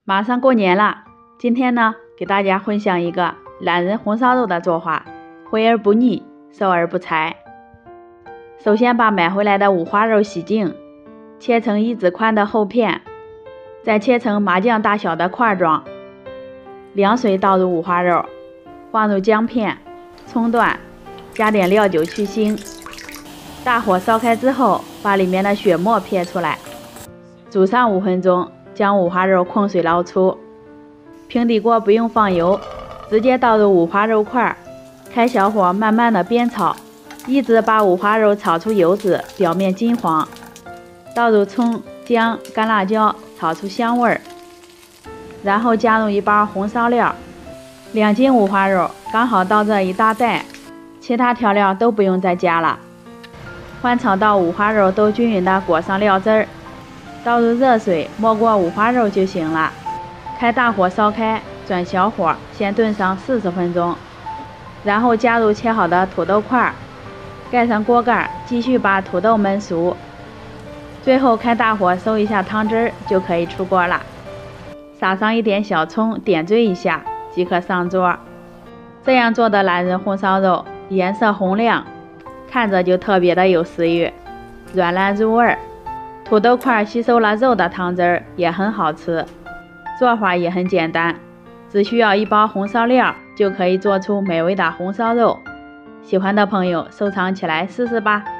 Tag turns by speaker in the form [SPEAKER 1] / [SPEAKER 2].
[SPEAKER 1] 马上过年了，今天呢，给大家分享一个懒人红烧肉的做法，回而不腻，瘦而不柴。首先把买回来的五花肉洗净，切成1指宽的厚片，再切成麻酱大小的块状。凉水倒入五花肉，放入姜片、葱段，加点料酒去腥。大火烧开之后，把里面的血沫撇出来，煮上5分钟。将五花肉控水捞出，平底锅不用放油，直接倒入五花肉块，开小火慢慢的煸炒，一直把五花肉炒出油脂，表面金黄。倒入葱、姜、干辣椒，炒出香味儿。然后加入一包红烧料，2斤五花肉刚好到这1大袋，其他调料都不用再加了。翻炒到五花肉都均匀的裹上料汁儿。倒入热水，没过五花肉就行了。开大火烧开，转小火，先炖上40分钟，然后加入切好的土豆块，盖上锅盖，继续把土豆焖熟。最后开大火收一下汤汁儿，就可以出锅了。撒上一点小葱，点缀一下即可上桌。这样做的懒人红烧肉，颜色红亮，看着就特别的有食欲，软烂入味儿。土豆块吸收了肉的汤汁儿，也很好吃。做法也很简单，只需要1包红烧料就可以做出美味的红烧肉。喜欢的朋友收藏起来试试吧。